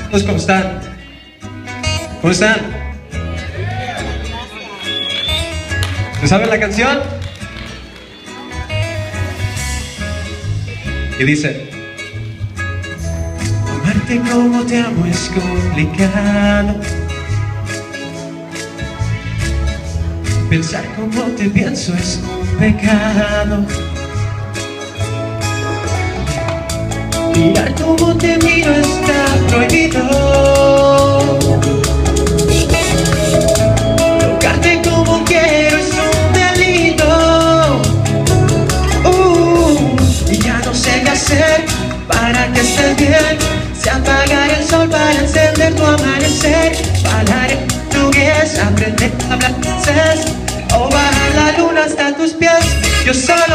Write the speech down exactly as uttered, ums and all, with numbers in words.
Pues, ¿cómo están? ¿Cómo están? ¿Se saben la canción? Y dice: amarte como te amo es complicado, pensar como te pienso es un pecado, mirar como te miro está prohibido, tocarte como quiero es un delito. uh, Y ya no sé qué hacer para que estés bien. Si apagar el sol para encender tu amanecer, hablar en portugués, aprender a hablar francés, o bajar la luna hasta tus pies. Yo soy